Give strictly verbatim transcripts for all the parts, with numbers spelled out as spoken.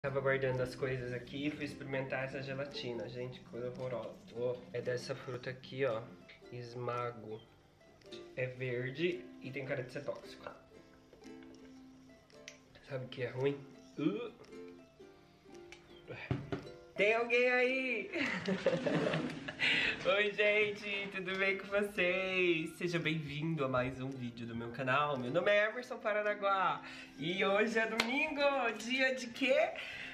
Tava guardando as coisas aqui e fui experimentar essa gelatina. Gente, que coisa horrorosa. Oh, é dessa fruta aqui, ó. Esmago. É verde e tem cara de ser tóxico. Sabe o que é ruim? Uh. Tem alguém aí? Oi, gente, tudo bem com vocês? Seja bem-vindo a mais um vídeo do meu canal. Meu nome é Emerson Paranaguá e hoje é domingo, dia de quê?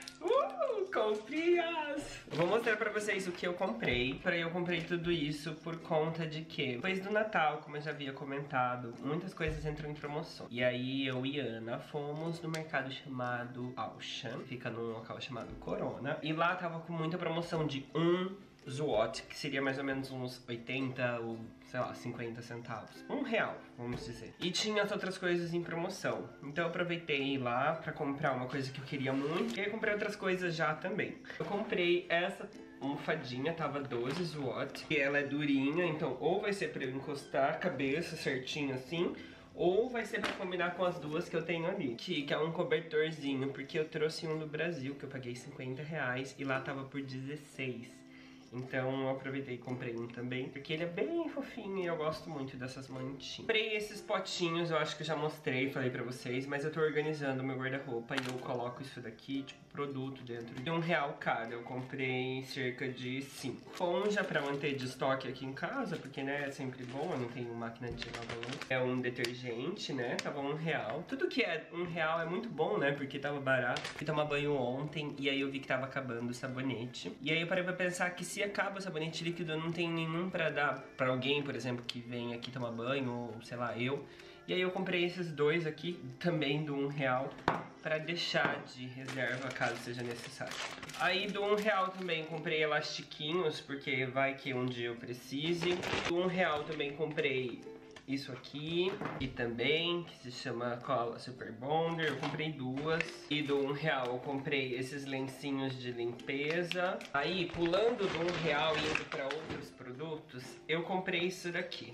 Uh, comprinhas! Vou mostrar pra vocês o que eu comprei. Eu comprei tudo isso por conta de que depois do Natal, como eu já havia comentado, muitas coisas entram em promoção. E aí eu e Ana fomos no mercado chamado Auchan, fica num local chamado Corona. E lá tava com muita promoção de um zloty, que seria mais ou menos uns oitenta ou, sei lá, cinquenta centavos. Um real, vamos dizer. E tinha as outras coisas em promoção. Então eu aproveitei lá pra comprar uma coisa que eu queria muito. E aí eu comprei outras coisas já também. Eu comprei essa almofadinha, tava doze zloty. E ela é durinha, então ou vai ser pra eu encostar a cabeça certinho assim, ou vai ser pra combinar com as duas que eu tenho ali. Que, que é um cobertorzinho, porque eu trouxe um do Brasil, que eu paguei cinquenta reais. E lá tava por dezesseis. Então eu aproveitei e comprei um também, porque ele é bem fofinho e eu gosto muito dessas mantinhas. Comprei esses potinhos, eu acho que eu já mostrei, falei pra vocês, mas eu tô organizando o meu guarda-roupa e eu coloco isso daqui, tipo, produto dentro de um real cada. Eu comprei cerca de cinco. Esponja pra manter de estoque aqui em casa, porque, né, é sempre bom, eu não tenho máquina de lavar louça. É um detergente, né, tava um real. Tudo que é um real é muito bom, né, porque tava barato. Fui tomar banho ontem e aí eu vi que tava acabando o sabonete. E aí eu parei pra pensar que se acaba o sabonete líquido, eu não tenho nenhum pra dar pra alguém, por exemplo, que vem aqui tomar banho, ou sei lá, eu. E aí eu comprei esses dois aqui, também do um real, pra deixar de reserva caso seja necessário. Aí do um real também comprei elastiquinhos, porque vai que um dia eu precise. Do um real também comprei isso aqui, e também, que se chama cola Super Bonder, eu comprei duas. E do um real eu comprei esses lencinhos de limpeza. Aí, pulando do um real e indo para outros produtos, eu comprei isso daqui.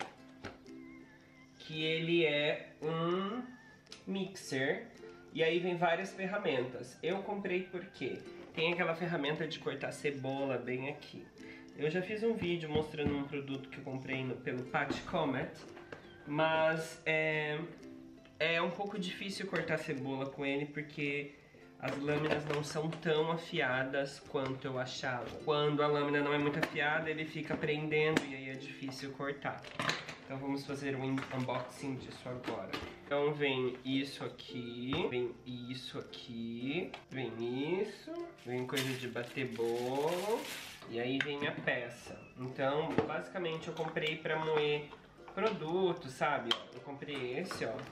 Que ele é um mixer, e aí vem várias ferramentas. Eu comprei porque tem aquela ferramenta de cortar cebola bem aqui. Eu já fiz um vídeo mostrando um produto que eu comprei no, pelo Patch Comet. Mas é, é um pouco difícil cortar cebola com ele porque as lâminas não são tão afiadas quanto eu achava. Quando a lâmina não é muito afiada, ele fica prendendo e aí é difícil cortar. Então vamos fazer um unboxing disso agora. Então vem isso aqui, vem isso aqui, vem isso, vem coisa de bater bolo e aí vem a peça. Então basicamente eu comprei pra moer produto, sabe? Eu comprei esse, ó.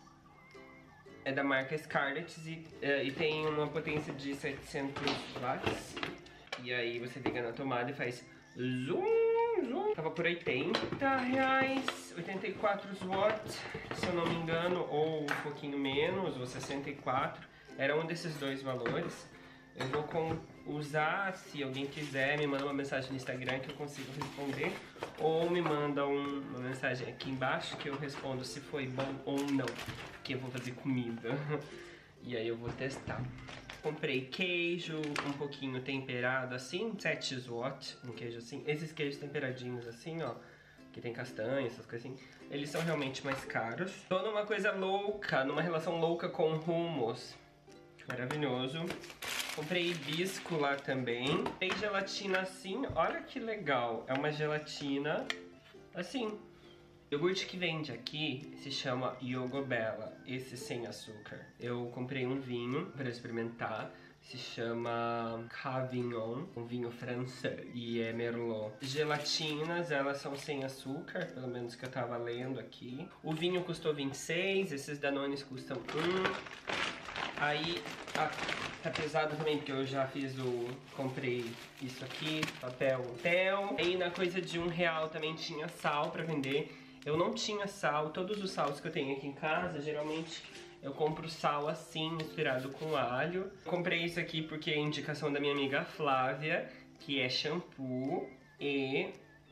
É da marca Scarlett e, uh, e tem uma potência de setecentos watts. E aí você liga na tomada e faz zoom, zoom. Tava por oitenta reais, oitenta e quatro watts, se eu não me engano, ou um pouquinho menos, ou sessenta e quatro. Era um desses dois valores. Eu vou com, usar, se alguém quiser, me manda uma mensagem no Instagram que eu consigo responder. Ou me manda um, uma mensagem aqui embaixo que eu respondo se foi bom ou não. Porque eu vou fazer comida. E aí eu vou testar. Comprei queijo, um pouquinho temperado assim, sete zloty, um queijo assim. Esses queijos temperadinhos assim, ó, que tem castanha, essas coisas assim, eles são realmente mais caros. Tô numa coisa louca, numa relação louca com hummus. Maravilhoso. Comprei hibisco lá também. Tem gelatina assim, olha que legal. É uma gelatina assim. O iogurte que vende aqui se chama Yogobella, esse sem açúcar. Eu comprei um vinho para experimentar. Se chama Cavignon, um vinho francês, e é Merlot. Gelatinas, elas são sem açúcar, pelo menos que eu tava lendo aqui. O vinho custou vinte e seis, esses Danones custam um. Aí, ah, tá pesado também, porque eu já fiz o... Comprei isso aqui, papel papel. Aí na coisa de um real também tinha sal pra vender. Eu não tinha sal, todos os sals que eu tenho aqui em casa, geralmente eu compro sal assim, misturado com alho. Comprei isso aqui porque é indicação da minha amiga Flávia, que é shampoo e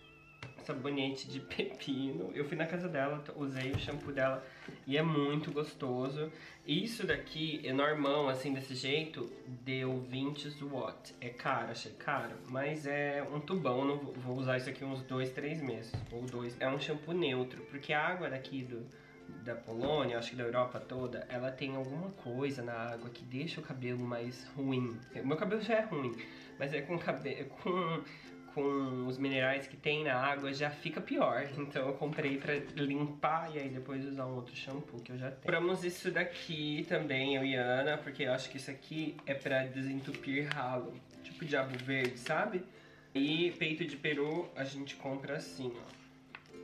sabonete de pepino. Eu fui na casa dela, usei o shampoo dela e é muito gostoso. Isso daqui, é normão, assim, desse jeito, deu vinte watt. É caro, achei caro, mas é um tubão. Eu não vou, vou usar isso aqui uns dois, três meses, ou dois. É um shampoo neutro, porque a água daqui do, da Polônia, acho que da Europa toda, ela tem alguma coisa na água que deixa o cabelo mais ruim. O meu cabelo já é ruim, mas é com cabelo, com com os minerais que tem na água já fica pior. Então eu comprei pra limpar e aí depois usar um outro shampoo que eu já tenho. Compramos isso daqui também, eu e Ana, porque eu acho que isso aqui é pra desentupir ralo, tipo diabo verde, sabe? E peito de peru a gente compra assim, ó.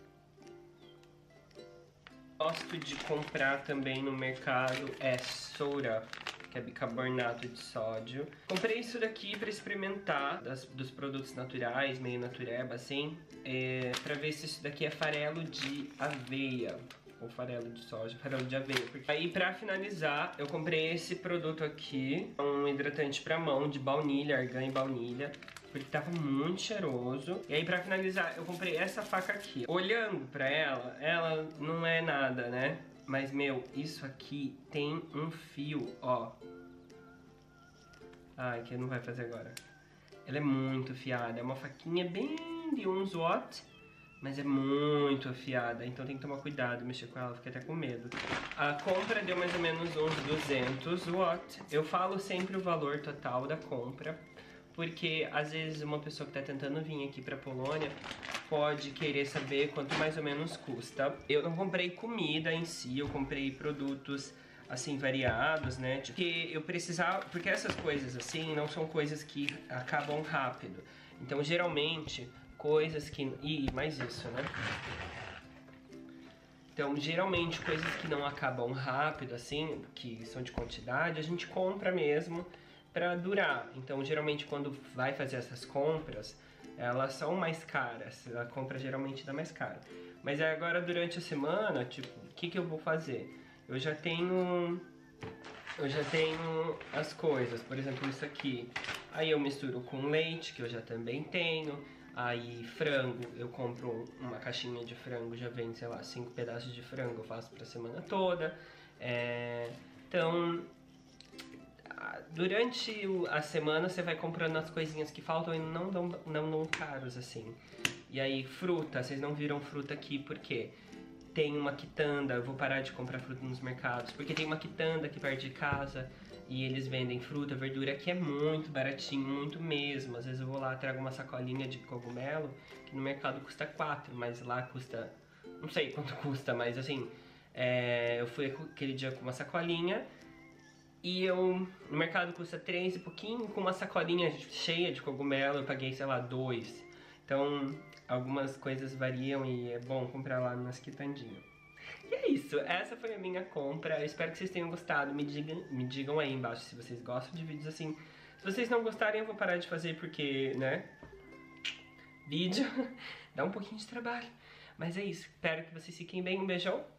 Gosto de comprar também no mercado é soda, que é bicarbonato de sódio. Comprei isso daqui pra experimentar das, dos produtos naturais, meio natureba assim, é, pra ver se isso daqui é farelo de aveia ou farelo de soja, farelo de aveia. Porque... Aí pra finalizar, eu comprei esse produto aqui, um hidratante pra mão de baunilha, argan e baunilha, porque tava muito cheiroso. E aí pra finalizar, eu comprei essa faca aqui. Olhando pra ela, ela não é nada, né? Mas, meu, isso aqui tem um fio, ó. Ai, que não vai fazer agora. Ela é muito afiada. É uma faquinha bem de uns watt, mas é muito afiada. Então tem que tomar cuidado, mexer com ela, fiquei até com medo. A compra deu mais ou menos uns duzentos watt. Eu falo sempre o valor total da compra, porque às vezes uma pessoa que tá tentando vir aqui pra Polônia pode querer saber quanto mais ou menos custa. Eu não comprei comida em si, eu comprei produtos assim variados, né? Porque eu precisava, porque essas coisas assim não são coisas que acabam rápido. Então geralmente coisas que, e mais isso, né? Então geralmente coisas que não acabam rápido assim, que são de quantidade, a gente compra mesmo pra durar. Então geralmente quando vai fazer essas compras, elas são mais caras, a compra geralmente dá mais cara. Mas agora durante a semana, tipo, o que que eu vou fazer? Eu já tenho, eu já tenho as coisas, por exemplo isso aqui. Aí eu misturo com leite, que eu já também tenho. Aí frango, eu compro uma caixinha de frango, já vem, sei lá, cinco pedaços de frango, eu faço pra semana toda. É, então... Durante a semana você vai comprando as coisinhas que faltam e não dão, não dão caros assim. E aí fruta, vocês não viram fruta aqui porque tem uma quitanda, eu vou parar de comprar fruta nos mercados, porque tem uma quitanda aqui perto de casa e eles vendem fruta, verdura que é muito baratinho, muito mesmo. Às vezes eu vou lá, trago uma sacolinha de cogumelo, que no mercado custa quatro, mas lá custa, não sei quanto custa, mas assim, é, eu fui aquele dia com uma sacolinha, e eu, no mercado custa três e pouquinho, com uma sacolinha cheia de cogumelo eu paguei, sei lá, dois. Então, algumas coisas variam e é bom comprar lá nas quitandinhas. E é isso, essa foi a minha compra, eu espero que vocês tenham gostado, me digam, me digam aí embaixo se vocês gostam de vídeos assim. Se vocês não gostarem eu vou parar de fazer porque, né, vídeo dá um pouquinho de trabalho. Mas é isso, espero que vocês fiquem bem, um beijão.